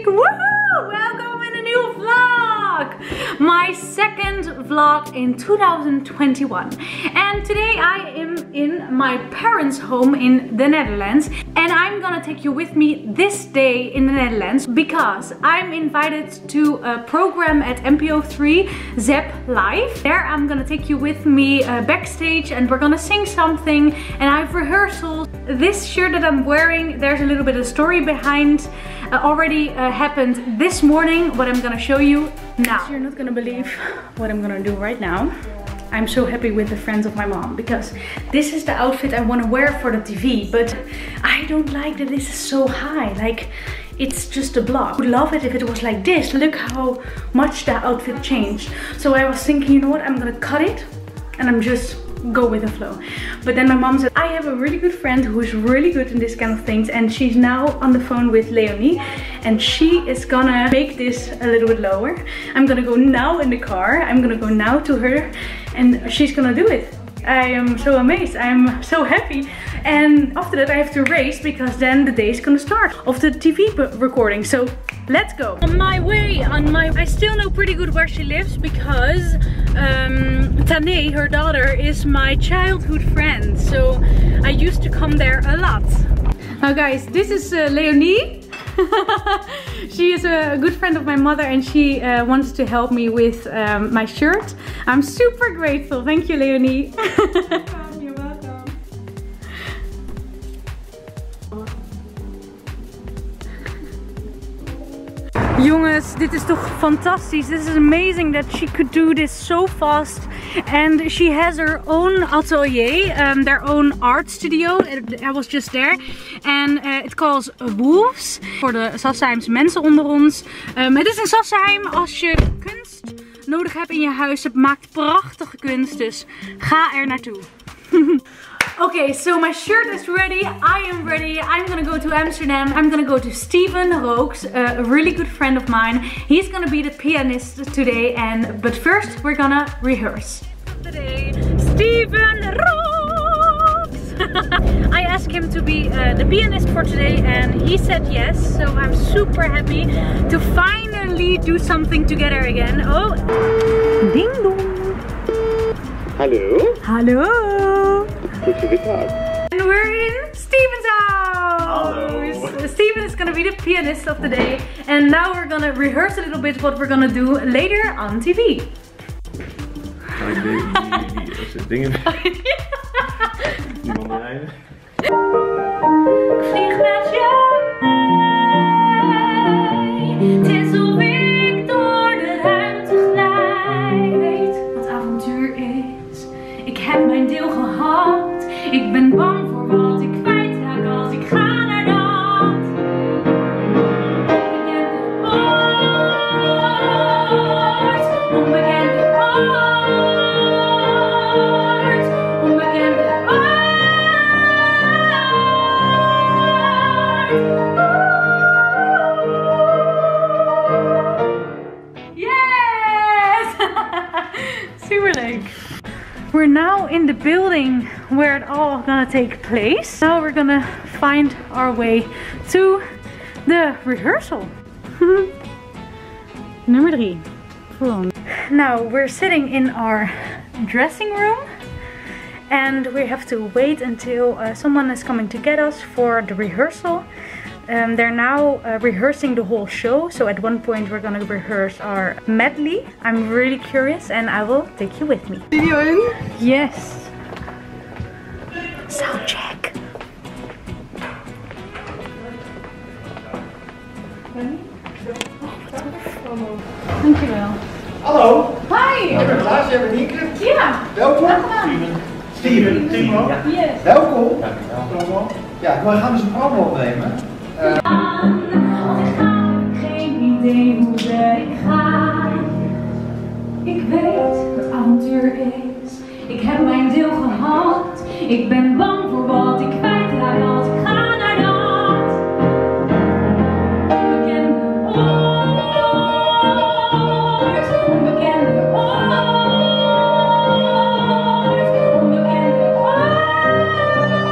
Woohoo! Welcome in a new vlog! My second vlog in 2021. And today I am in my parents' home in the Netherlands. And I'm gonna take you with me this day in the Netherlands because I'm invited to a program at NPO3 Zep Live. There I'm gonna take you with me backstage and we're gonna sing something and I have rehearsals. This shirt that I'm wearing, there's a little bit of story behind. Already happened this morning, what I'm gonna show you now. You're not gonna believe what I'm gonna do right now. I'm so happy with the friends of my mom because this is the outfit I want to wear for the TV, but I don't like that this is so high. Like, it's just a block. I would love it if it was like this. Look how much the outfit changed. So I was thinking, you know what, I'm gonna cut it and I'm just go with the flow. But then my mom said, I have a really good friend who is really good in this kind of things, and she's now on the phone with Leonie and she is gonna make this a little bit lower. I'm gonna go now in the car. I'm gonna go now to her and she's gonna do it. I am so amazed. I'm so happy. And after that I have to race because then the day is gonna start of the TV recording. So let's go. On my way, I still know pretty good where she lives because Tane, her daughter, is my childhood friend. So I used to come there a lot. Now guys, this is Leonie. She is a good friend of my mother and she wants to help me with my shirt. I'm super grateful. Thank you, Leonie. You're welcome. Jongens, dit is toch fantastisch. This is amazing that she could do this so fast. And she has her own atelier, their own art studio. I was just there. And it calls Wolves. Voor de Sassheimse mensen onder ons. Het is in Sassheim als je kunst nodig hebt in je huis. Het maakt prachtige kunst, dus ga er naartoe. Okay, so my shirt is ready. I am ready. I'm gonna go to Amsterdam. I'm gonna go to Steven Rooks, a really good friend of mine. He's gonna be the pianist today, but first we're gonna rehearse. Today, Steven Rooks! I asked him to be the pianist for today and he said yes. So I'm super happy to finally do something together again. Oh, ding dong! Hallo. Hallo. Goedemiddag. And we're in Steven's house. Hallo. Steven is gonna be the pianist of the day. And now we're gonna rehearse a little bit what we're gonna do later on TV. Dingen. Iemand rijden. Ik vlieg met jou mee. Het is of ik door de ruimte glijd. Weet wat avontuur is. Ik heb mijn deel gehad. Ik ben bang voor wat ik kwijtraak als ik ga naar dat onbekende oord, onbekende oord. Yes! Super leuk. We're now in the building where it all gonna take place. Now we're gonna find our way to the rehearsal. Nummer 3. Now we're sitting in our dressing room and we have to wait until someone is coming to get us for the rehearsal. They're now rehearsing the whole show, so at one point we're gonna rehearse our medley. I'm really curious and I will take you with me. Video in? Yes. Sound check. Dankjewel. Hallo. Hi. Ik ben Klaas, jij bent Nienke. Ja. Welkom. Steven. Yes. Welkom. Ja, we gaan dus een promo opnemen. Want ik ga, geen idee hoe ver ik ga. Ik weet wat avontuur is. Ik heb mijn deel gehad. Ik ben bang voor wat ik kwijtraak als ik ga naar dat onbekende oord, onbekende oord, onbekende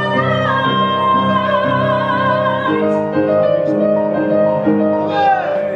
oord.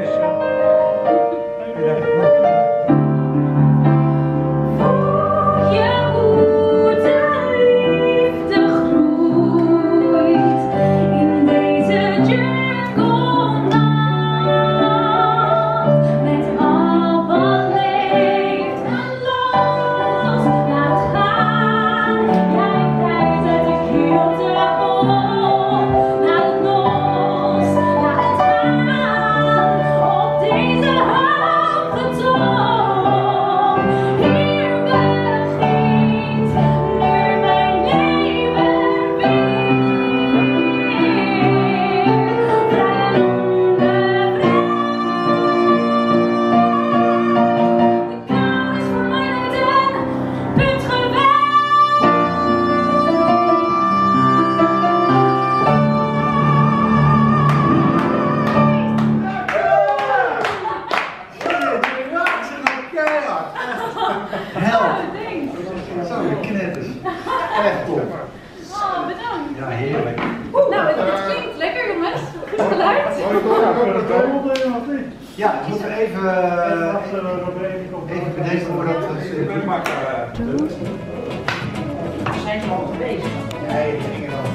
Ja, we moeten even bedenken voordat we zijn ze al geweest? Nee, die gingen al.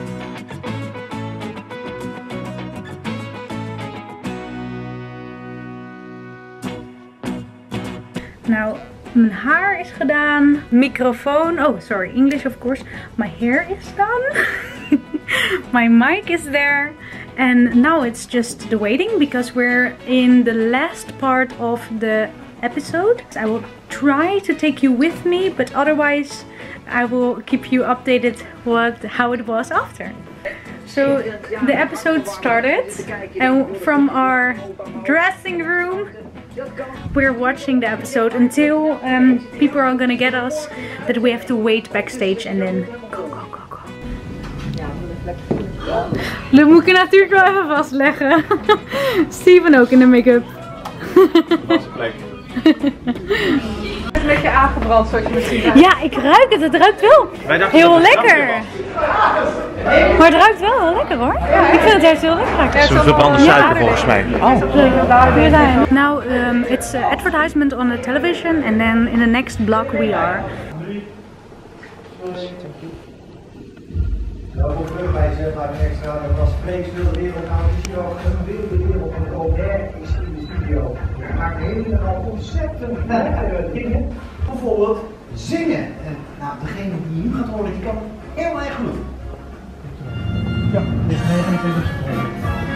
Nou, mijn haar is gedaan. Microfoon. Oh, sorry, English of course. My hair is done. My mic is there. And now it's just the waiting because we're in the last part of the episode. I will try to take you with me, but otherwise I will keep you updated how it was after. So the episode started and from our dressing room we're watching the episode until people are gonna get us that we have to wait backstage and then go. Dat moet ik natuurlijk wel even vastleggen. Steven ook in de make-up. Een beetje aangebrand zoals je misschien ruikt. Ja, ik ruik het. Het ruikt wel heel lekker. Maar het ruikt wel heel lekker hoor. Ja, ik vind het juist heel lekker. Het is een verbrande suiker volgens mij. Now it's an advertisement on the television and then in the next block we are. Welkom terug bij ZLM Extra. Dat was Spreekstil de Wereld. Nou, het is hier ook een wilde wereld en Robert is in de studio. Hij maakt helemaal ontzettend leuke dingen. Bijvoorbeeld zingen. En nou, degene die je nu gaat horen, die kan heel erg goed. Ja, dit is 29 seconden.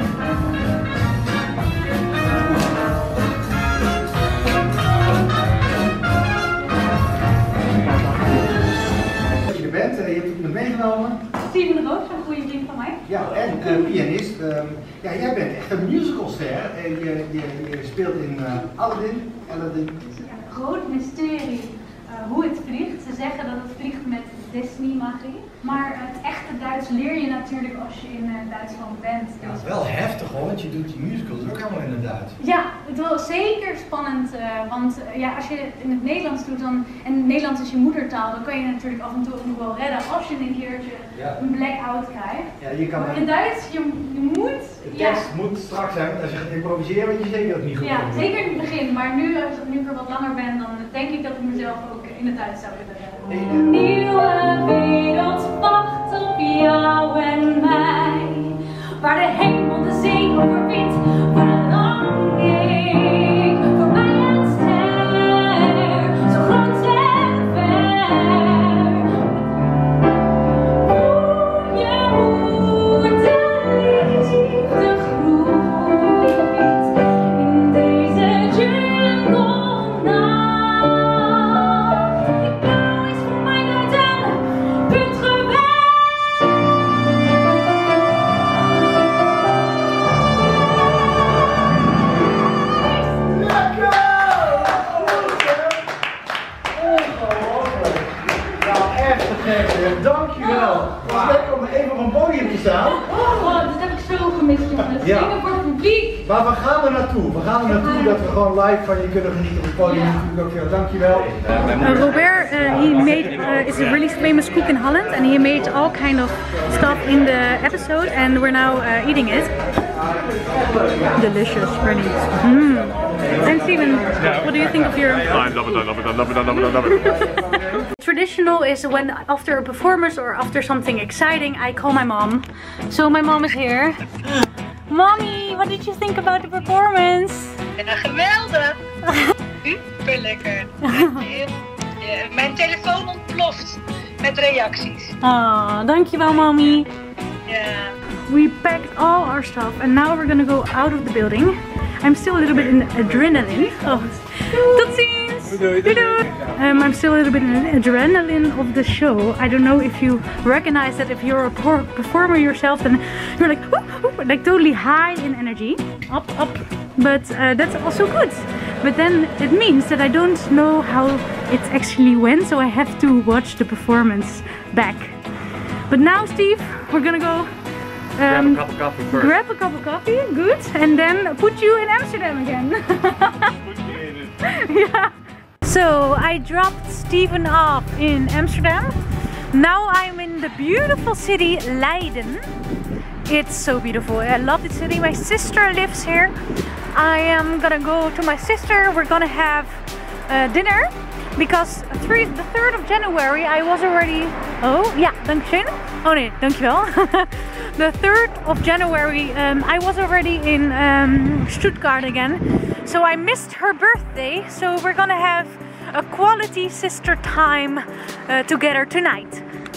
Dat je er bent, je hebt het me meegenomen. Steven Roos, een goede vriend van mij. Ja, en pianist. Ja, jij bent echt een musicalster. Je speelt in Aladdin. Ja, groot mysterie hoe het vliegt. Ze zeggen dat het vliegt met Disney-magie. Maar het echte Duits leer je natuurlijk als je in Duitsland bent. Ja, het is wel heftig hoor, want je doet die musicals ook allemaal in het Duits. Ja, het was zeker spannend, want ja, als je het in het Nederlands doet dan, en Nederlands is je moedertaal, dan kan je natuurlijk af en toe ook nog wel redden als je een keertje een blackout krijgt. Ja, je kan maar in Duits, je moet... De tekst moet strak zijn, want als je gaat improviseren, weet je zeker dat het niet goed Ja, komt. zeker in het begin, maar nu als ik er wat langer ben, dan denk ik dat ik mezelf ook in het Duits zou willen redden. Een nieuwe wereld wacht op jou en mij, waar de hemel de zee overwint, verlang ik voor mij een ster, zo groot en ver. Voel je hoe de liefde groeit in deze jungle nacht. Het blauw is voor mij nooit een punt geweest. Dankjewel. Het is lekker om even op een podium te staan. Oh, dat heb ik zo gemist, jongens. Ja. Zingen voor het publiek. Maar waar gaan we naartoe? We gaan er naartoe dat we gewoon live van je kunnen genieten op het podium. Natuurlijk ook veel. Dankjewel. Robert, is a really famous cook in Holland, and he made all kind of stuff in the episode, and we're now eating it. Delicious, really. And Steven, what do you think of your? I love it, I love it, I love it, I love it, I love it. Traditional is when after a performance or after something exciting, I call my mom. So my mom is here. Mommy, what did you think about the performance? Ja, geweldig! Super lekker! Mijn telefoon ontploft met reacties. Ah, dankjewel mommy. Ja. We packed all our stuff and now we're gonna go out of the building. I'm still a little bit in adrenaline. Oh. Tot ziens! Doei doei! I'm still a little bit in adrenaline of the show. I don't know if you recognize that if you're a performer yourself, then you're like, like totally high in energy. Up, up. But that's also good. But then it means that I don't know how it actually went, so I have to watch the performance back. But now, Steve, we're gonna go Grab a cup of coffee first. grab a cup of coffee, good, and then put you in Amsterdam again. Yeah. So I dropped Steven off in Amsterdam. Now I'm in the beautiful city Leiden. It's so beautiful. I love the city. My sister lives here. I am gonna go to my sister. We're gonna have dinner because the 3rd of January I was already... Oh, ja, dankjewel. Oh nee, dankjewel. The 3rd of January I was already in Stuttgart again. So I missed her birthday. So we're gonna have a quality sister time together tonight.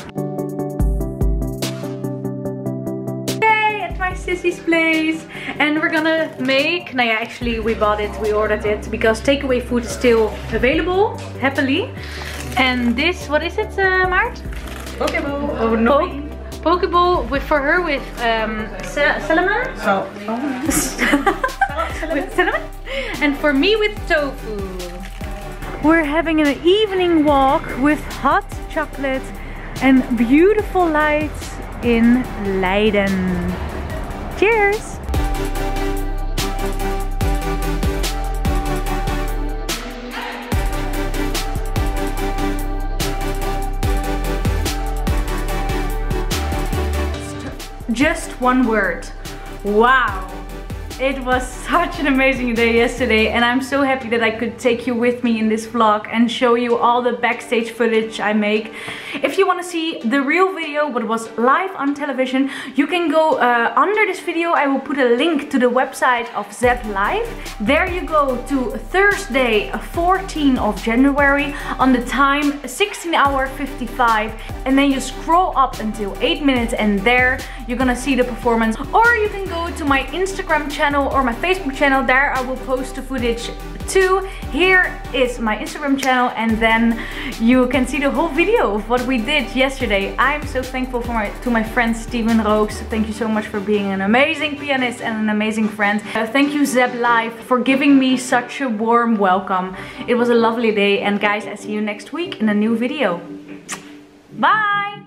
My sissy's place, and we're gonna make, nou ja, actually we bought it, we ordered it because takeaway food is still available, happily. And this, what is it, Maart? Pokeball. Oh, no. Pokeball for her with cinnamon. So. With cinnamon. And for me with tofu. We're having an evening walk with hot chocolate and beautiful lights in Leiden. Cheers! Just one word. Wow! It was such an amazing day yesterday, and I'm so happy that I could take you with me in this vlog and show you all the backstage footage I make. If you want to see the real video, what was live on television, you can go under this video. I will put a link to the website of Zep Live. There you go to Thursday 14 of January on the time 16:55, and then you scroll up until 8 minutes, and there you're gonna see the performance. Or you can go to my Instagram channel or my Facebook channel. There I will post the footage too. Here is my Instagram channel, and then you can see the whole video of what we did yesterday. I'm so thankful to my friend Steven Rooks. Thank you so much for being an amazing pianist and an amazing friend. Thank you Zep Live for giving me such a warm welcome. It was a lovely day, and guys, I see you next week in a new video. Bye!